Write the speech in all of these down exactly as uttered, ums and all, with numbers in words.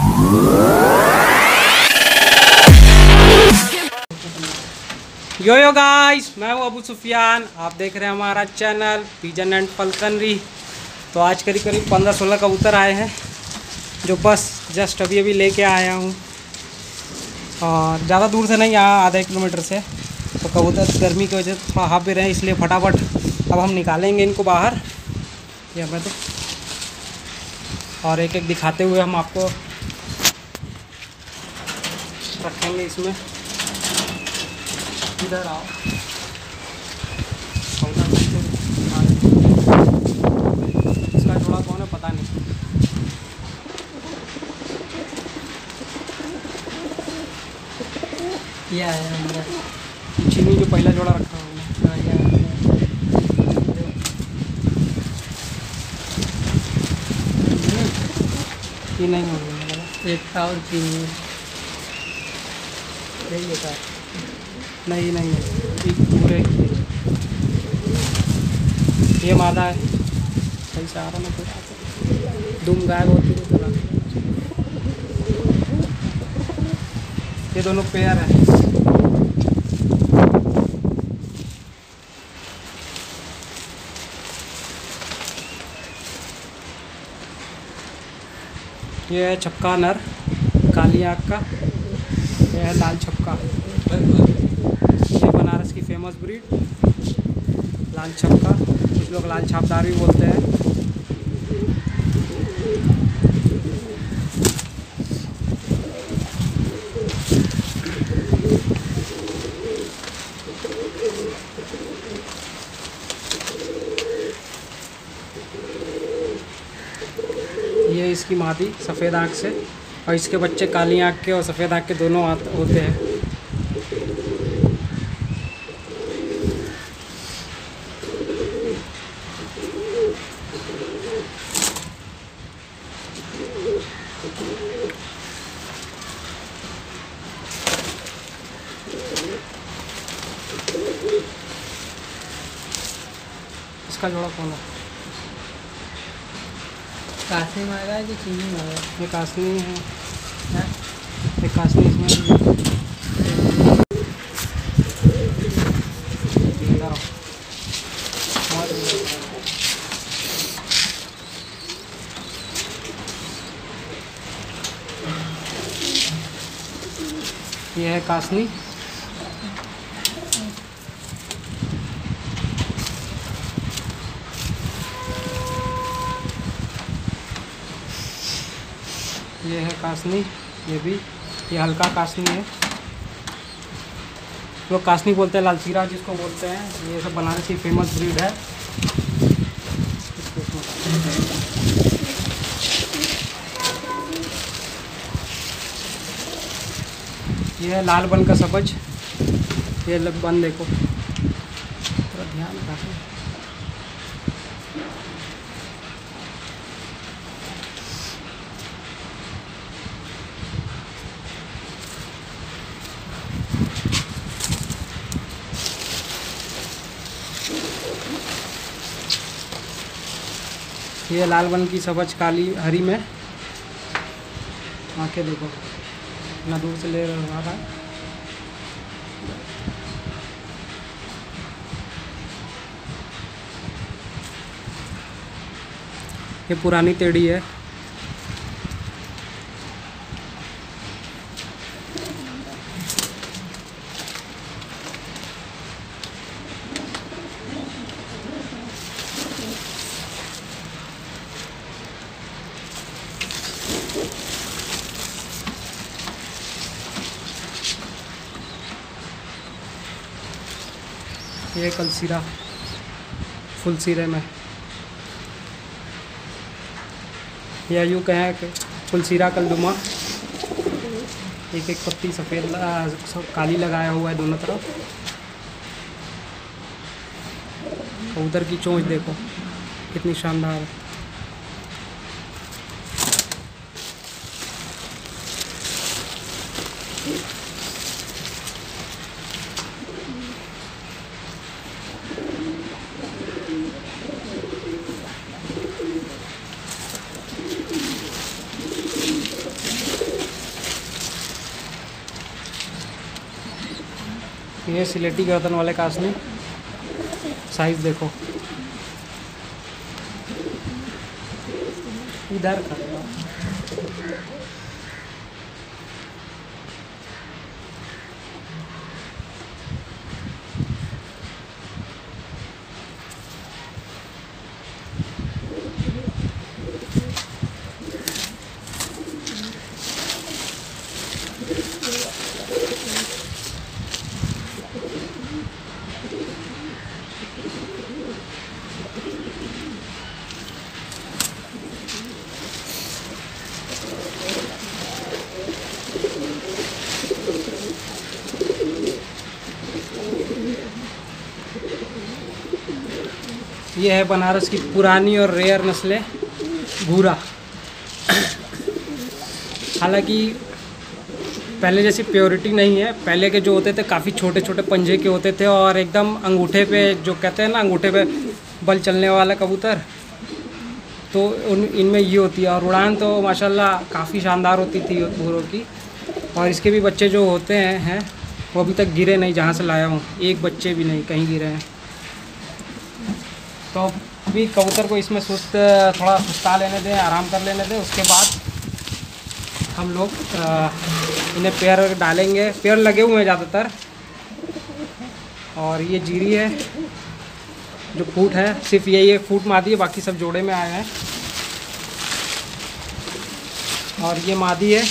यो yo guys, मैं हूँ अबू सुफियान। आप देख रहे हैं हमारा चैनल पिजन एंड फल्कनरी। तो आज करीब करीब पंद्रह सोलह कबूतर आए हैं, जो बस जस्ट अभी अभी लेके आया हूँ। और ज़्यादा दूर से नहीं, यहाँ आधा किलोमीटर से। तो कबूतर गर्मी की वजह से थोड़ा हाफ भी रहे, इसलिए फटाफट अब हम निकालेंगे इनको बाहर। ये हमें तो और एक एक दिखाते हुए हम आपको रखेंगे इसमें। इधर आओ, इसका जोड़ा कौन है पता नहीं। क्या है हमारा चीनी जो पहला जोड़ा रखा हमने। ये नहीं हो गया, एक था और चीनी यही होता है। नहीं नहीं नहीं, पूरे ये मादा है। सही से आ रहा ना, कुछ दुम गायब होती है थोड़ा। ये दोनों पेयर है। ये है छपका नर, काली आँख का। ये है लाल छपका, ये बनारस की फेमस ब्रीड लाल छपका। कुछ लोग लाल छापदार भी बोलते हैं। ये इसकी मादी सफ़ेद आँख से, और इसके बच्चे काली आँख के और सफ़ेद आँख के दोनों होते हैं। इसका जोड़ा कौन है? कासनी मांगा है कि चीनी मांगा है? ये कासनी है, हाँ? ये कासनी इसमें ये है कासनी। ये है कासनी, ये भी, ये हल्का कासनी है। लोग कासनी बोलते हैं, लालसीरा जिसको बोलते हैं। ये सब बनारस की फेमस ब्रीड है। ये है लाल बन का सबज। ये लग बन देखो, थोड़ा ध्यान रखो। ये लाल बन की सबज काली हरी में। आंखें देखो, इतना दूर से ले रहा है। ये पुरानी टेढ़ी है। ये कलसीरा फुल सिरे में, या यूँ कहें कि फुलसीरा कलदुमा। एक एक पत्ती सफ़ेद काली लगाया हुआ है दोनों तरफ। कबूतर की चोंच देखो कितनी शानदार है। ये सिलेटी गर्दन वाले कासनी, साइज देखो इधर खड़े हो। ये है बनारस की पुरानी और रेयर नस्लें भूरा। हालांकि पहले जैसी प्योरिटी नहीं है, पहले के जो होते थे काफ़ी छोटे छोटे पंजे के होते थे और एकदम अंगूठे पे जो कहते हैं ना अंगूठे पे बल चलने वाला कबूतर, तो उन इनमें ये होती है। और उड़ान तो माशाल्लाह काफ़ी शानदार होती थी भूरों की। और इसके भी बच्चे जो होते हैं हैं वो अभी तक गिरे नहीं, जहाँ से लाया हूँ एक बच्चे भी नहीं कहीं गिरे हैं। तो अभी कबूतर को इसमें सुस्त थोड़ा सुस्ता लेने दें, आराम कर लेने दें, उसके बाद हम लोग इन्हें पेयर डालेंगे। पेयर लगे हुए हैं ज़्यादातर। और ये जीरी है जो फूट है, सिर्फ यही एक फूट मादी है, बाकी सब जोड़े में आए हैं। और ये मादी है।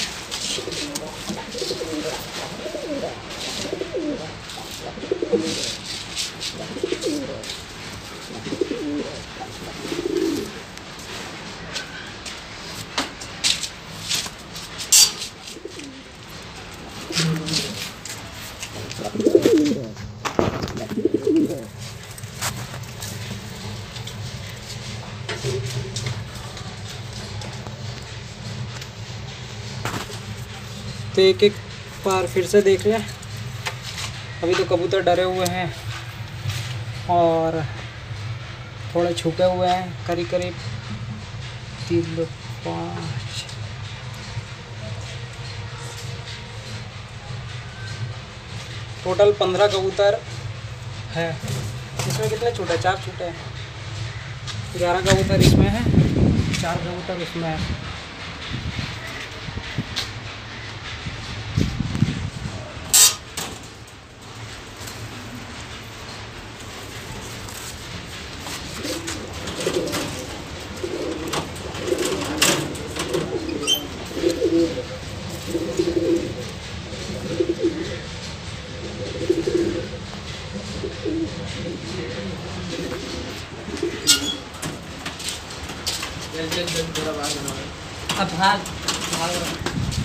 तो एक एक बार फिर से देख लें। अभी तो कबूतर डरे हुए हैं और थोड़े छुपे हुए हैं, करीब करीब तीन दो पाँच टोटल पंद्रह कबूतर है। इसमें कितने छूटे? चार छूटे हैं। ग्यारह कबूतर इसमें है, चार कबूतर उसमें है। अब भाग भाग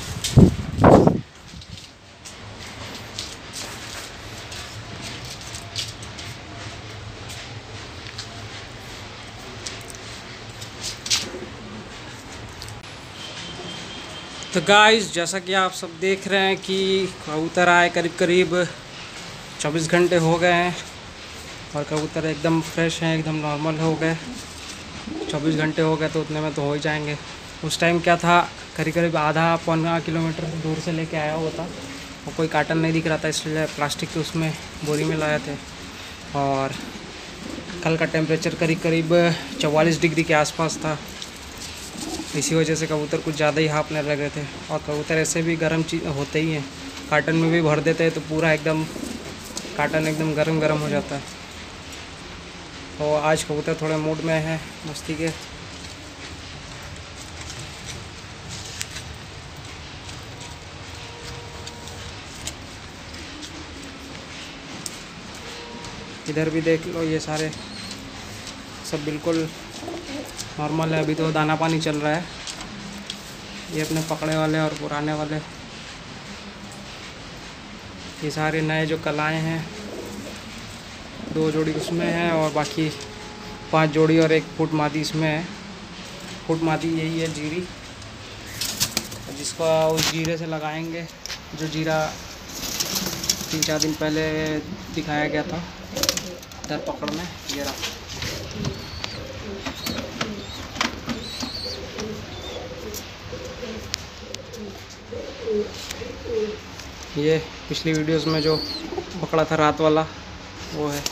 तो गाइस, जैसा कि आप सब देख रहे हैं कि कबूतर आए करीब करीब चौबीस घंटे हो गए हैं और कबूतर एकदम फ्रेश हैं, एकदम नॉर्मल हो गए। चौबीस घंटे हो गए तो उतने में तो हो ही जाएंगे। उस टाइम क्या था, करीब करीब आधा पौना किलोमीटर दूर से लेके आया हुआ था और कोई काटन नहीं दिख रहा था, इसलिए प्लास्टिक के उसमें बोरी में लाए थे। और कल का टेम्परेचर करीब करीब चौवालीस डिग्री के आसपास था, इसी वजह से कबूतर कुछ ज़्यादा ही हाँफने लगे थे। और कबूतर ऐसे भी गर्म चीज़ होते ही हैं, काटन में भी भर देते हैं तो पूरा एकदम काटन एकदम गरम गरम हो जाता है। तो आज कबूतर थोड़े मूड में है मस्ती के। इधर भी देख लो, ये सारे सब बिल्कुल नॉर्मल है। अभी तो दाना पानी चल रहा है। ये अपने पकड़े वाले और पुराने वाले, ये सारे नए जो कल आए हैं, दो जोड़ी उसमें है और बाकी पांच जोड़ी और एक फुट मादी इसमें है। फुट मादी यही है जीरी, जिसको उस जीरे से लगाएंगे जो जीरा तीन चार दिन पहले दिखाया गया था इधर पकड़ में। ये रहा। ये पिछली वीडियोस में जो पकड़ा था रात वाला वो है।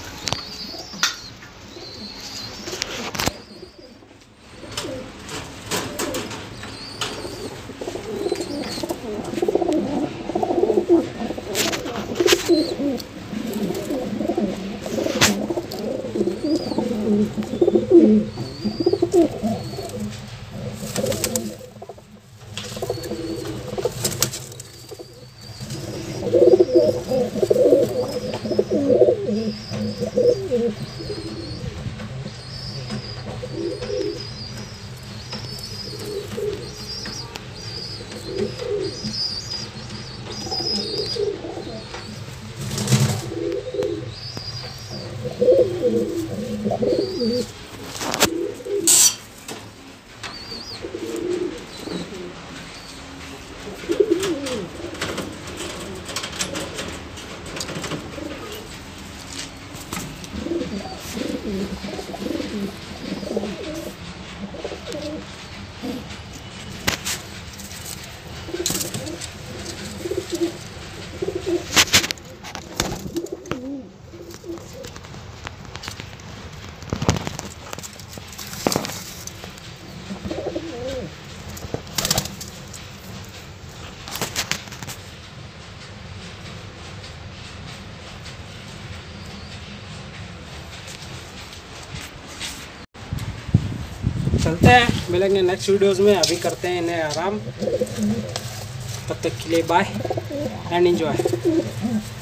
चलते हैं, मिलेंगे नेक्स्ट वीडियोस में। अभी करते हैं इन्हें आराम। तब तक के लिए बाय एंड एंजॉय।